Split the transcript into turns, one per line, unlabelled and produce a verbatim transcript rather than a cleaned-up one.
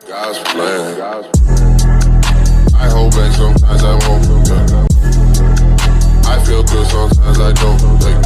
God's plan. I hold back sometimes I won't. I feel good sometimes I don't. Like